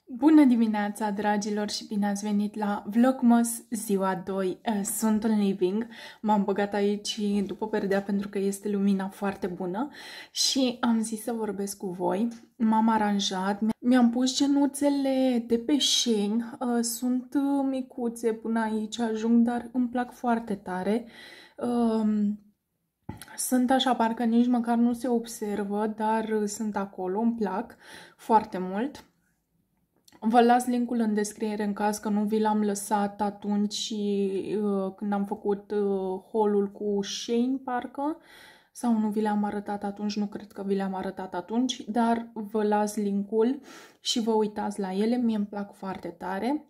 Bună dimineața, dragilor, și bine ați venit la Vlogmas ziua 2. Sunt în living, m-am băgat aici după perdea pentru că este lumina foarte bună și am zis să vorbesc cu voi. M-am aranjat, mi-am pus genuțele de pe Shein, sunt micuțe până aici ajung, dar îmi plac foarte tare. Sunt așa, parcă nici măcar nu se observă, dar sunt acolo, îmi plac foarte mult. Vă las linkul în descriere în caz că nu vi l-am lăsat atunci când am făcut haul cu Shein, parcă, sau nu vi le-am arătat atunci, nu cred că vi le-am arătat atunci, dar vă las linkul și vă uitați la ele, mie îmi plac foarte tare.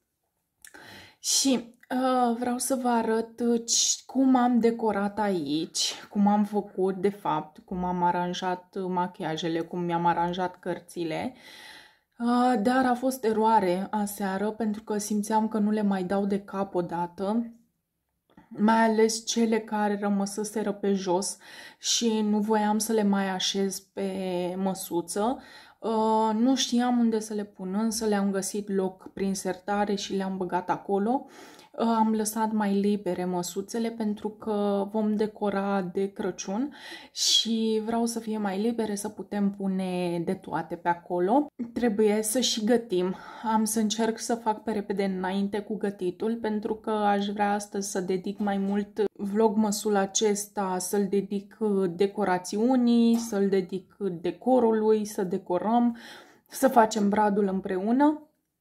Și vreau să vă arăt cum am decorat aici, cum am făcut, de fapt, cum am aranjat machiajele, cum mi-am aranjat cărțile. Dar a fost eroare aseară pentru că simțeam că nu le mai dau de cap odată, mai ales cele care rămăseseră pe jos și nu voiam să le mai așez pe măsuță. Nu știam unde să le pun, însă le-am găsit loc prin sertare și le-am băgat acolo. Am lăsat mai libere măsuțele pentru că vom decora de Crăciun și vreau să fie mai libere, să putem pune de toate pe acolo. Trebuie să și gătim. Am să încerc să fac pe repede înainte cu gătitul pentru că aș vrea astăzi să dedic mai mult vlogmasul acesta, să-l dedic decorațiunii, să-l dedic decorului, să decorăm, să facem bradul împreună.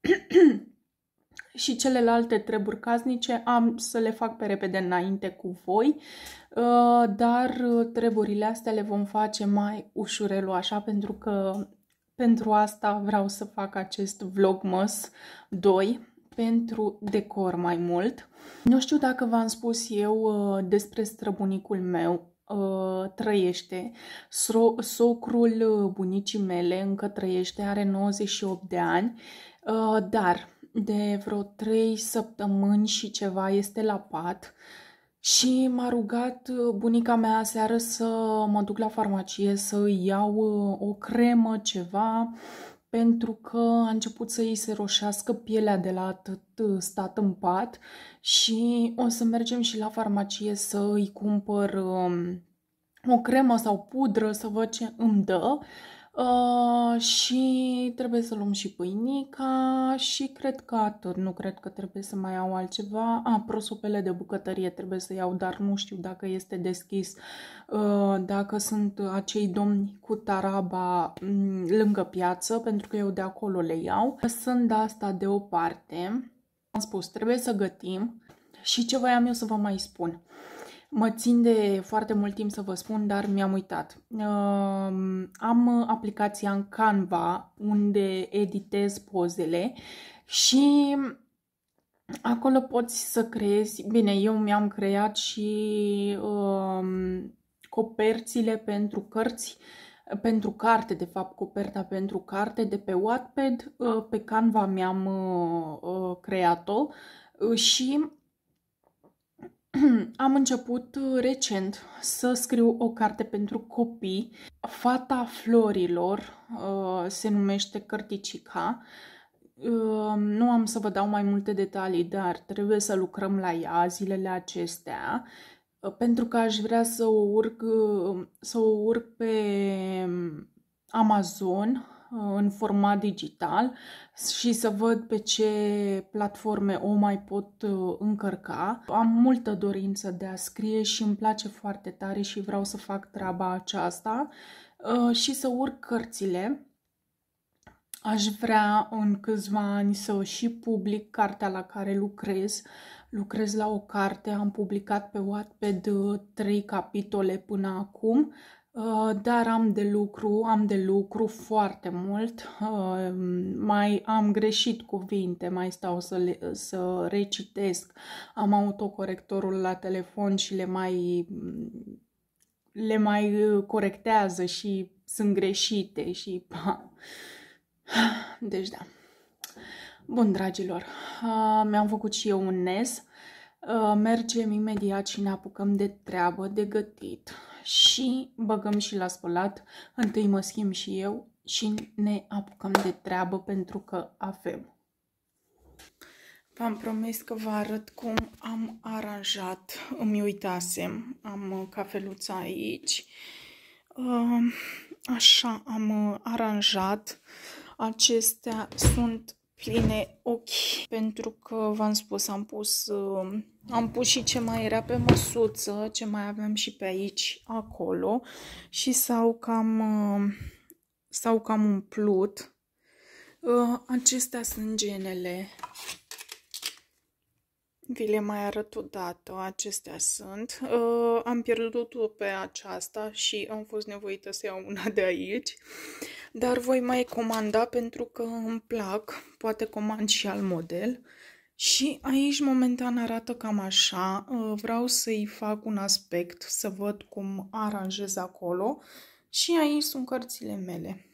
Și celelalte treburi casnice am să le fac pe repede înainte cu voi, dar treburile astea le vom face mai ușurelu așa, pentru că pentru asta vreau să fac acest Vlogmas 2, pentru decor mai mult. Nu știu dacă v-am spus eu despre străbunicul meu. Trăiește. Socrul bunicii mele încă trăiește, are 98 de ani, dar de vreo 3 săptămâni și ceva este la pat și m-a rugat bunica mea aseară să mă duc la farmacie să îi iau o cremă, ceva, pentru că a început să îi se roșească pielea de la atât stat în pat și o să mergem și la farmacie să îi cumpăr o cremă sau pudră, să văd ce îmi dă. Și trebuie să luăm și pâinica și cred că atât, nu cred că trebuie să mai iau altceva. Prosopele de bucătărie trebuie să iau, dar nu știu dacă este deschis, dacă sunt acei domni cu taraba lângă piață, pentru că eu de acolo le iau. Sunt de asta deoparte. Am spus, trebuie să gătim și ce voiam eu să vă mai spun. Mă țin de foarte mult timp să vă spun, dar mi-am uitat. Am aplicația în Canva unde editez pozele și acolo poți să creezi. Bine, eu mi-am creat și coperțile pentru cărți, pentru carte, de fapt, coperta pentru carte de pe Wattpad. Pe Canva mi-am creat-o și am început recent să scriu o carte pentru copii. Fata florilor se numește Cărticica. Nu am să vă dau mai multe detalii, dar trebuie să lucrăm la ea zilele acestea, pentru că aș vrea să o urc pe Amazon în format digital și să văd pe ce platforme o mai pot încărca. Am multă dorință de a scrie și îmi place foarte tare și vreau să fac treaba aceasta și să urc cărțile. Aș vrea în câțiva ani să și public cartea la care lucrez. Lucrez la o carte, am publicat pe Wattpad 3 capitole până acum. Dar am de lucru foarte mult, mai am greșit cuvinte, mai stau să recitesc, am autocorectorul la telefon și le mai corectează și sunt greșite și... Deci da. Bun, dragilor, mi-am făcut și eu un nez, mergem imediat și ne apucăm de treabă, de gătit. Și băgăm și la spălat. Întâi mă schimb și eu și ne apucăm de treabă pentru că avem. V-am promis că vă arăt cum am aranjat, îmi uitasem, am cafeluța aici, așa am aranjat, acestea sunt pline ochi, pentru că v-am spus, am pus și ce mai era pe măsuță, ce mai aveam și pe aici, acolo și s-au cam umplut. Acestea sunt genele. Vi le mai arăt o dată, acestea sunt. Am pierdut-o pe aceasta și am fost nevoită să iau una de aici. Dar voi mai comanda pentru că îmi plac, poate comand și alt model. Și aici momentan arată cam așa, vreau să-i fac un aspect, să văd cum aranjez acolo. Și aici sunt cărțile mele.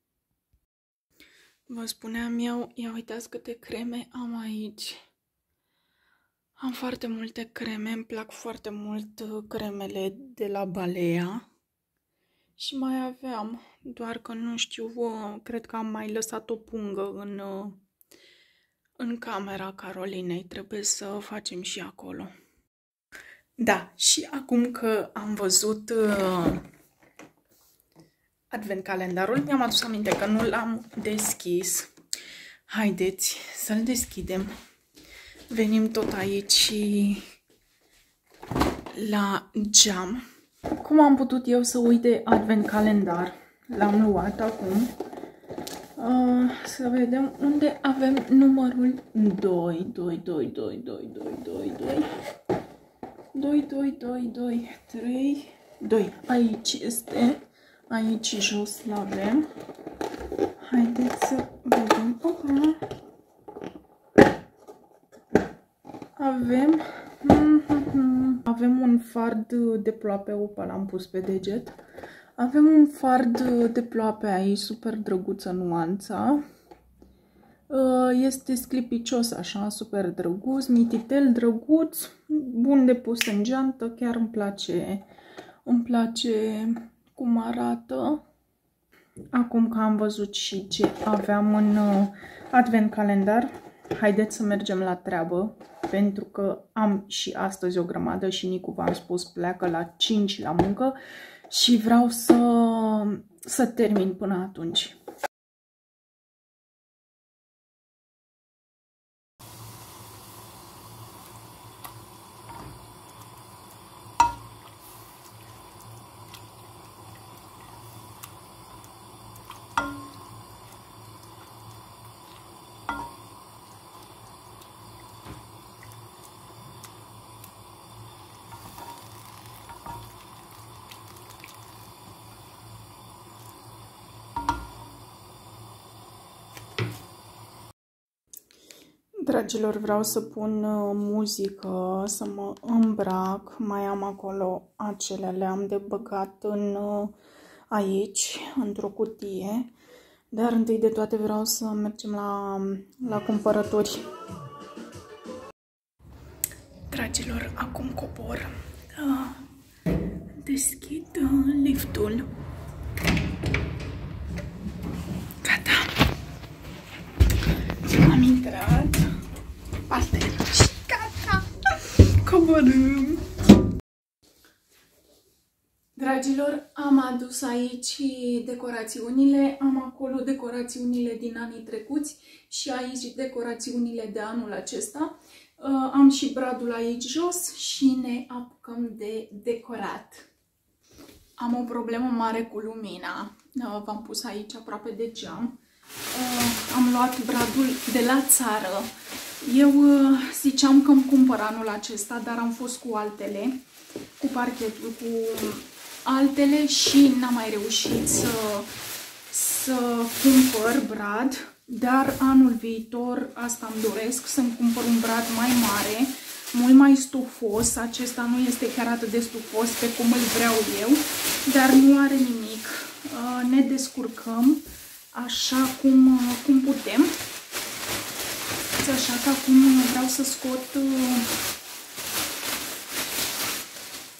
Vă spuneam eu, ia uitați câte creme am aici. Am foarte multe creme, îmi plac foarte mult cremele de la Balea. Și mai aveam, doar că nu știu, cred că am mai lăsat o pungă în camera Carolinei. Trebuie să facem și acolo. Da, și acum că am văzut advent calendarul, mi-am adus aminte că nu l-am deschis. Haideți să-l deschidem. Venim tot aici la geam. Cum am putut eu să uit de advent calendar? L-am luat acum. Să vedem unde avem numărul 2. 2, 2, 2, 2, 2, 2, 2. 2, 2, 2, 2, 3, 2. Aici este. Aici jos l-avem. Haideți să vedem. Avem un fard de ploape, opa, l-am pus pe deget. Avem un fard de ploape aici, super drăguță nuanța. Este sclipicios așa, super drăguț, mititel drăguț, bun de pus în geantă, chiar îmi place cum arată. Acum că am văzut și ce aveam în advent calendar, haideți să mergem la treabă, pentru că am și astăzi o grămadă și Nicu, v-am spus, pleacă la 5 la muncă și vreau să termin până atunci. Dragilor, vreau să pun muzică, să mă îmbrac. Mai am acolo acelea, le-am de băgat aici, într-o cutie. Dar întâi de toate vreau să mergem la cumpărături. Dragilor, acum cobor. Deschid liftul. Gata. Am intrat. Asta e și gata. Coborâm. Dragilor, am adus aici decorațiunile, am acolo decorațiunile din anii trecuți și aici decorațiunile de anul acesta. Am și bradul aici jos și ne apucăm de decorat. Am o problemă mare cu lumina, v-am pus aici aproape de geam. Am luat bradul de la țară. Eu ziceam că îmi cumpăr anul acesta, dar am fost cu altele, cu parchetul, cu altele și n-am mai reușit să cumpăr brad. Dar anul viitor asta îmi doresc, să-mi cumpăr un brad mai mare, mult mai stufos. Acesta nu este chiar atât de stufos pe cum îl vreau eu, dar nu are nimic. Ne descurcăm așa cum putem. Așa că acum vreau să scot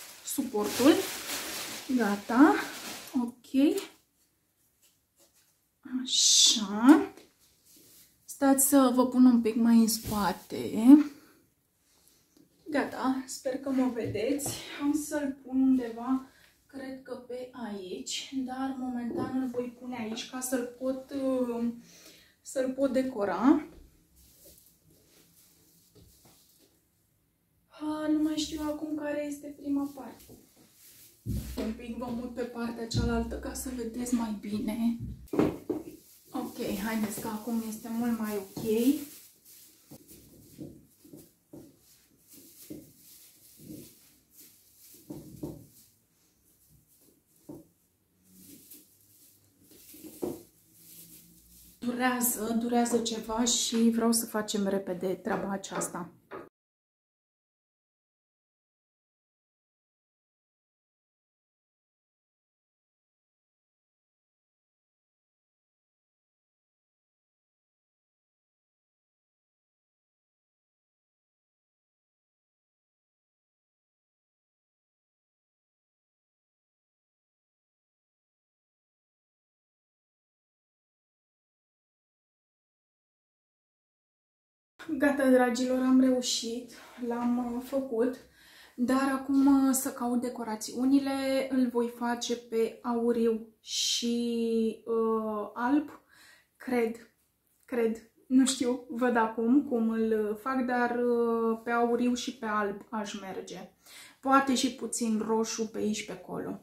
suportul. Gata. Ok. Așa. Stați să vă pun un pic mai în spate. Gata, sper că mă vedeți. Am să-l pun undeva, cred că pe aici, dar momentan îl voi pune aici ca să-l pot decora. Nu mai știu acum care este prima parte. Un pic vă mut pe partea cealaltă ca să vedeți mai bine. Ok, haideți că acum este mult mai ok. Durează ceva și vreau să facem repede treaba aceasta. Gata, dragilor, am reușit, l-am făcut, dar acum să caut decorațiunile, îl voi face pe auriu și alb, cred, nu știu, văd acum cum îl fac, dar pe auriu și pe alb aș merge, poate și puțin roșu pe aici pe acolo.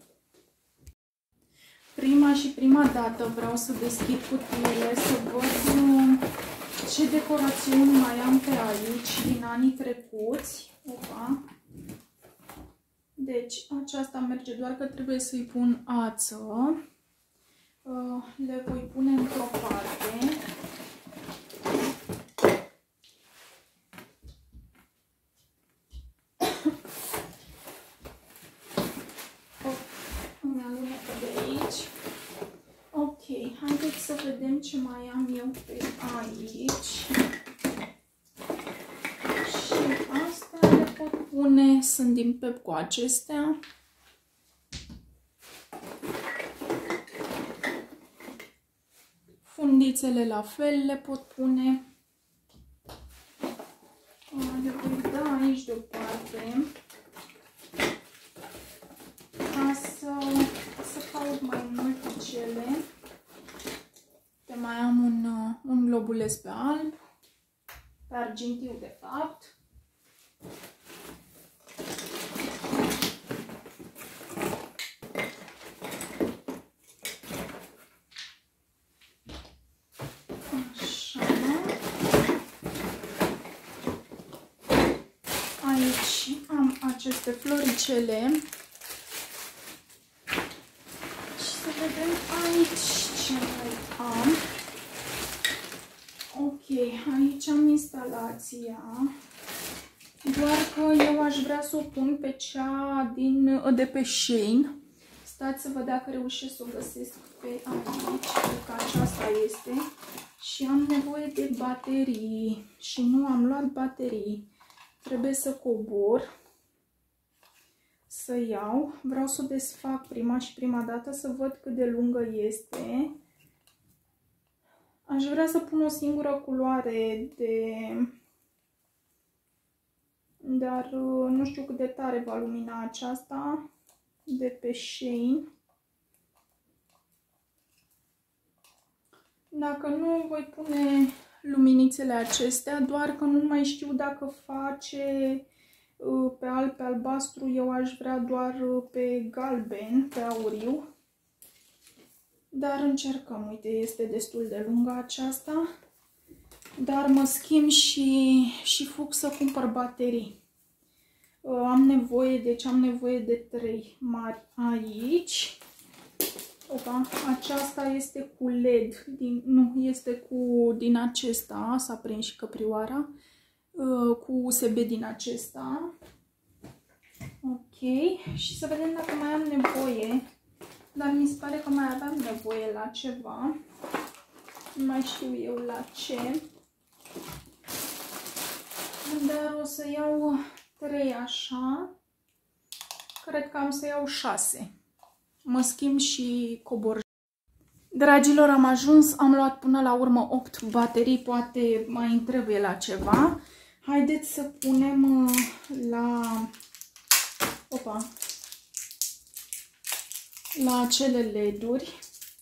Prima dată vreau să deschid cutiile, să văd ce decorațiuni mai am pe aici din anii trecuți. Opa. Deci aceasta merge, doar că trebuie să-i pun ață. Le voi pune într-o parte. Îmi alunecă de aici. Ok, haideți să vedem ce mai am eu pe aici. Și astea le pot pune, sunt din Pep cu acestea. Fundițele la fel le pot pune. Le voi da aici deoparte. Ca să caut mai multe cele. Mai am un globuleț pe alb, pe argintiu de fapt. Așa. Aici am aceste floricele. Și să vedem aici ce mai am. Ok, aici am instalația. Doar că eu aș vrea să o pun pe cea de pe Shein. Stați să văd dacă reușesc să o găsesc pe aici, că aceasta este. Și am nevoie de baterii și nu am luat baterii. Trebuie să cobor, să iau. Vreau să o desfac prima dată să văd cât de lungă este. Aș vrea să pun o singură culoare dar nu știu cât de tare va lumina aceasta de pe Shein. Dacă nu, voi pune luminițele acestea, doar că nu mai știu dacă face pe alb, pe albastru. Eu aș vrea doar pe galben, pe auriu. Dar încercăm, uite, este destul de lungă aceasta. Dar mă schimb și fug să cumpăr baterii. Am nevoie de 3 mari aici. Opa, aceasta este cu LED, din acesta, s-a prins și căprioara, cu USB din acesta. Ok, și să vedem dacă mai am nevoie, dar mi se pare că mai aveam nevoie la ceva, nu mai știu eu la ce, dar o să iau 3 așa, cred că am să iau 6. Mă schimb și cobor. Dragilor, am ajuns, am luat până la urmă 8 baterii, poate mai îmi trebuie la ceva. Haideți să punem la acele LED-uri.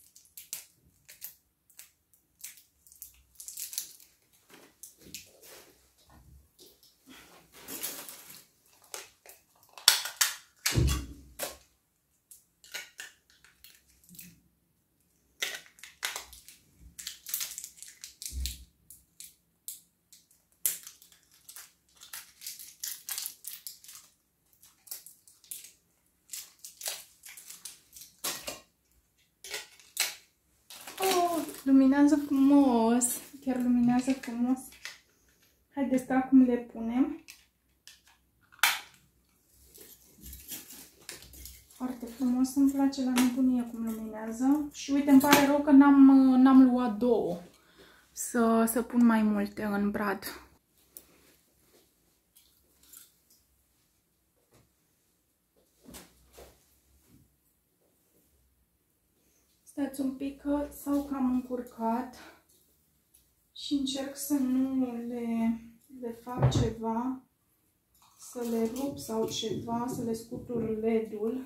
Luminează frumos, chiar luminează frumos. Haideți că acum le punem. Foarte frumos, îmi place la nebunie cum luminează. Și uite, îmi pare rău că n-am luat două. Să pun mai multe în brad. Stați un pic că s-au cam încurcat și încerc să nu le fac ceva, să le rup sau ceva, să le scutur LED-ul.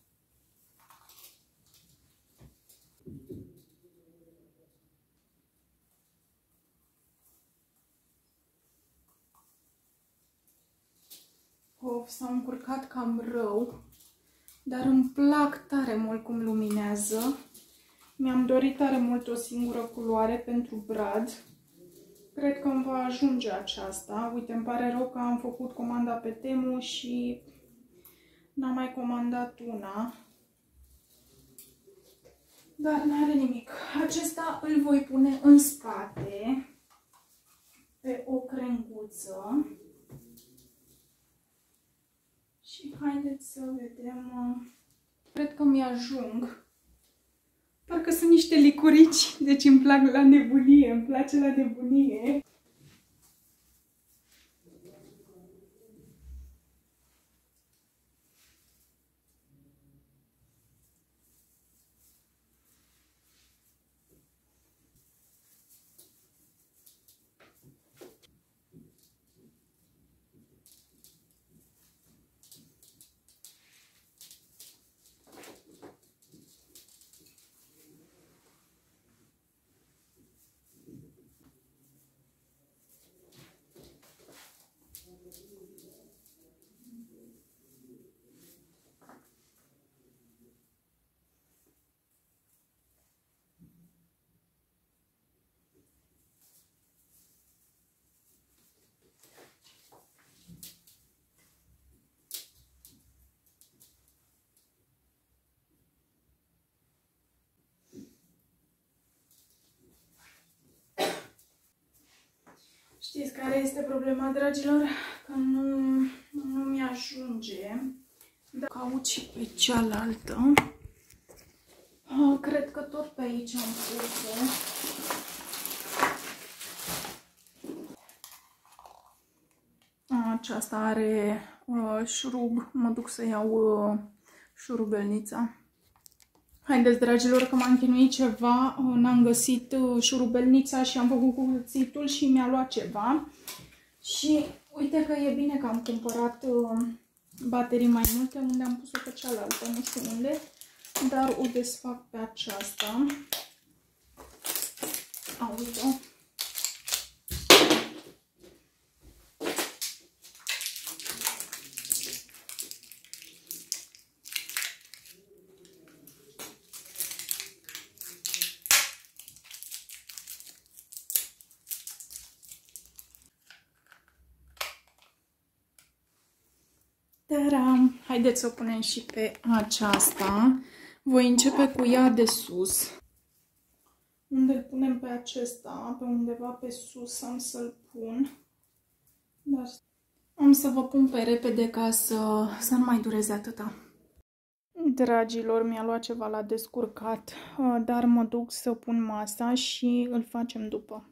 Of, s-au încurcat cam rău, dar îmi plac tare mult cum luminează. Mi-am dorit tare mult o singură culoare pentru brad. Cred că îmi va ajunge aceasta. Uite, îmi pare rău că am făcut comanda pe Temu și n-am mai comandat una. Dar n-are nimic. Acesta îl voi pune în spate, pe o crenguță. Și haideți să vedem. Cred că mi-ajung. Parcă sunt niște licurici, deci îmi plac la nebunie, îmi place la nebunie. Știți care este problema, dragilor? Că nu mi-ajunge. Caut și pe cealaltă. Cred că tot pe aici am pus-o. Aceasta are șurub. Mă duc să iau șurubelnița. Haideți, dragilor, că m-am chinuit ceva, n-am găsit șurubelnița și am făcut cuțitul și mi-a luat ceva. Și uite că e bine că am cumpărat baterii mai multe, unde am pus-o pe cealaltă, nu știu unde, dar o desfac pe aceasta. Uite-o. Taram! Haideți să o punem și pe aceasta. Voi începe cu ea de sus. Unde îl punem pe acesta, pe undeva pe sus am să-l pun. Dar am să vă pun pe repede ca să nu mai dureze atâta. Dragilor, mi-a luat ceva la descurcat, dar mă duc să pun masa și îl facem după.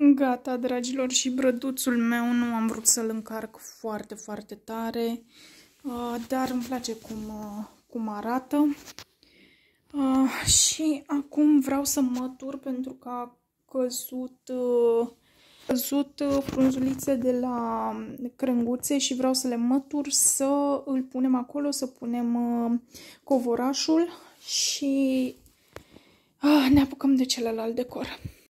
Gata, dragilor, și brăduțul meu nu am vrut să-l încarc foarte, foarte tare, dar îmi place cum arată. Și acum vreau să mătur pentru că a căzut frunzulițe de la crenguțe și vreau să le mătur, să îl punem acolo, să punem covorașul și ne apucăm de celălalt decor.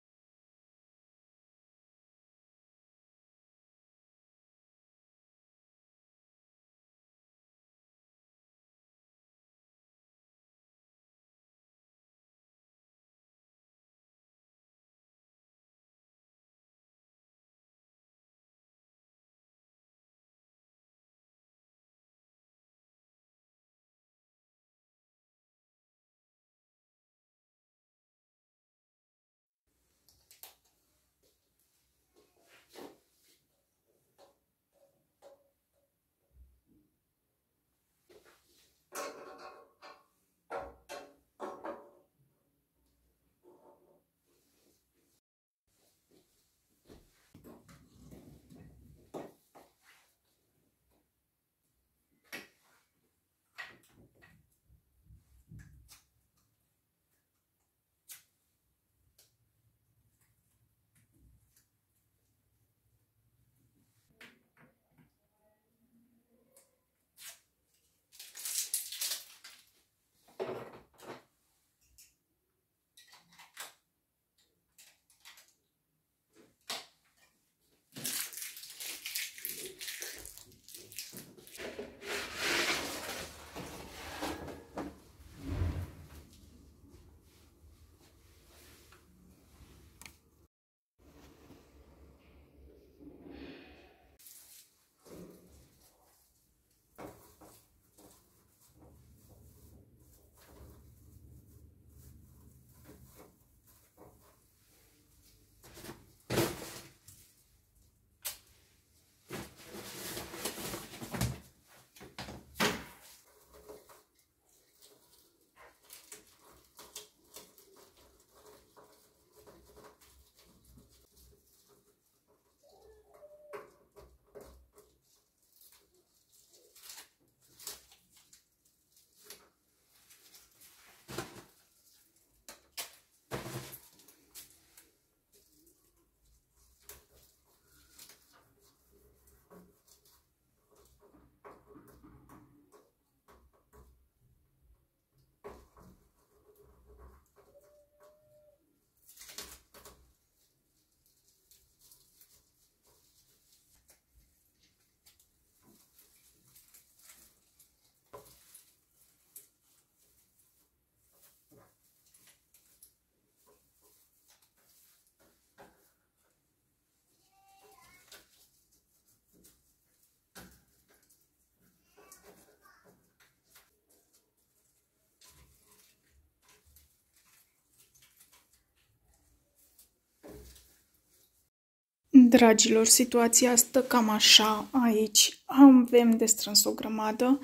Dragilor, situația stă cam așa aici. Avem de strâns o grămadă.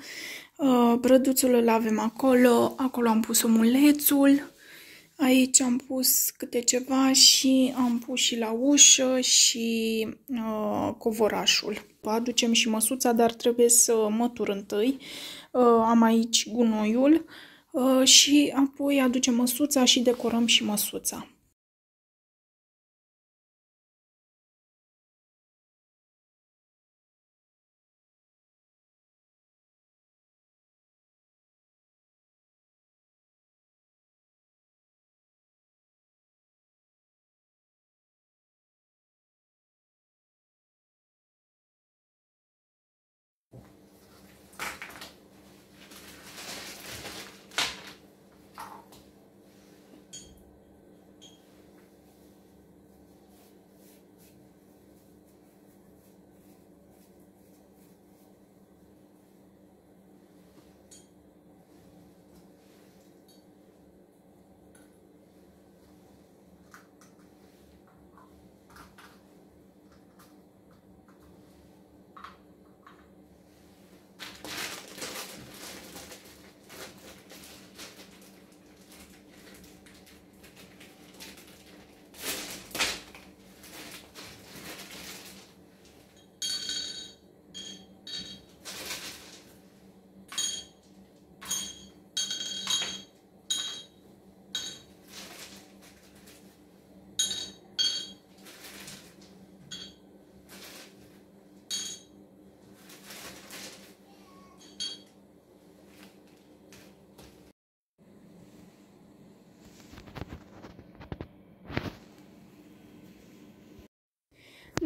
Brăduțul îl avem acolo, acolo am pus omulețul, aici am pus câte ceva și am pus și la ușă și covorașul. Aducem și măsuța, dar trebuie să mătur întâi. Am aici gunoiul și apoi aducem măsuța și decorăm și măsuța.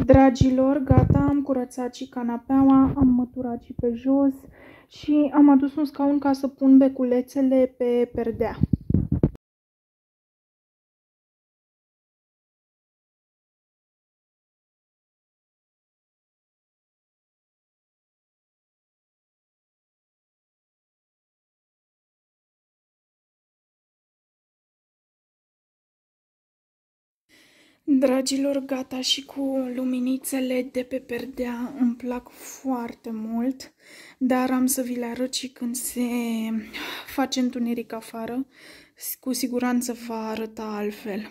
Dragilor, gata, am curățat și canapeaua, am măturat și pe jos și am adus un scaun ca să pun beculețele pe perdea. Dragilor, gata și cu luminițele de pe perdea, îmi plac foarte mult, dar am să vi le arăt și când se face întuneric afară, cu siguranță va arăta altfel.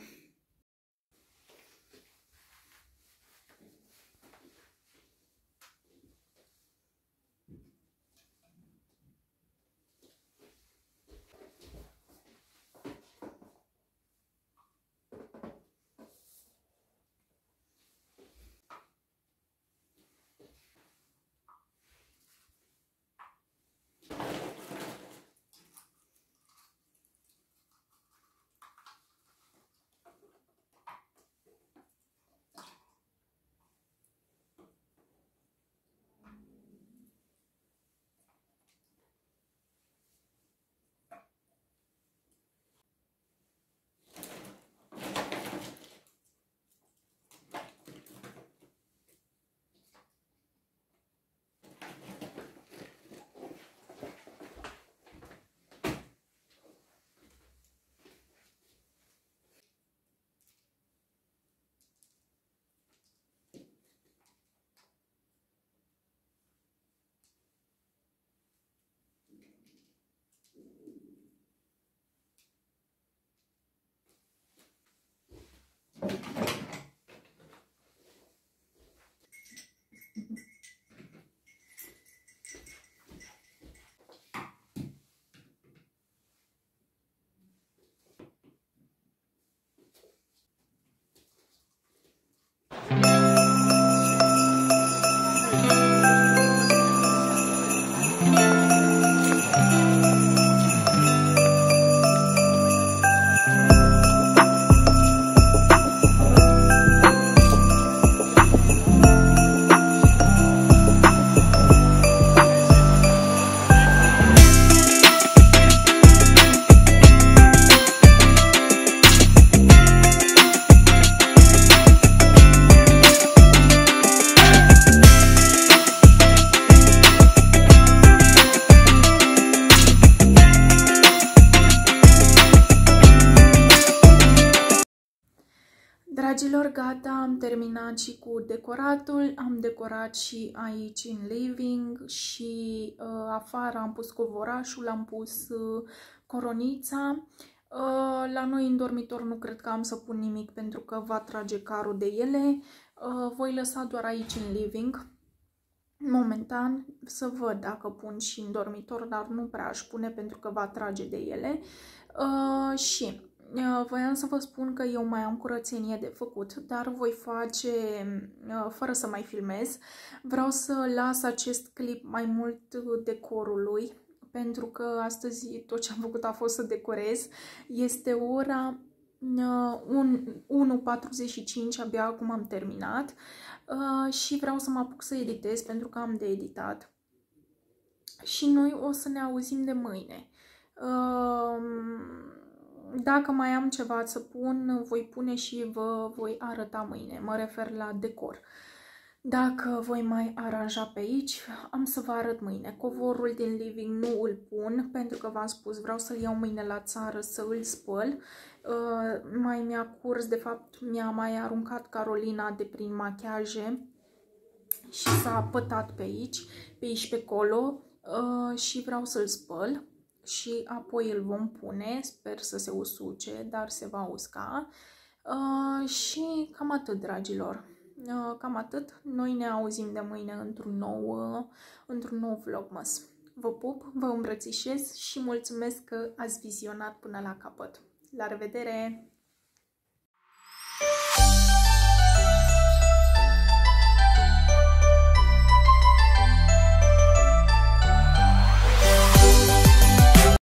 Dragilor, gata, am terminat și cu decoratul, am decorat și aici în living și afară am pus covorașul, am pus coronița. La noi în dormitor nu cred că am să pun nimic pentru că va trage carul de ele. Voi lăsa doar aici în living. Momentan să văd dacă pun și în dormitor, dar nu prea aș pune pentru că va trage de ele. Și voiam să vă spun că eu mai am curățenie de făcut, dar voi face fără să mai filmez. Vreau să las acest clip mai mult decorului, pentru că astăzi tot ce am făcut a fost să decorez. Este ora 1:45, abia acum am terminat și vreau să mă apuc să editez pentru că am de editat. Și noi o să ne auzim de mâine. Dacă mai am ceva să pun, voi pune și vă voi arăta mâine. Mă refer la decor. Dacă voi mai aranja pe aici, am să vă arăt mâine. Covorul din living nu îl pun, pentru că v-am spus, vreau să-l iau mâine la țară să îl spăl. Mai mi-a curs, de fapt, mi-a mai aruncat Carolina de prin machiaje și s-a pătat pe aici și pe acolo și vreau să-l spăl. Și apoi îl vom pune, sper să se usuce, dar se va usca. Și cam atât, dragilor. Cam atât. Noi ne auzim de mâine într-un nou vlogmas. Vă pup, vă îmbrățișez și mulțumesc că ați vizionat până la capăt. La revedere!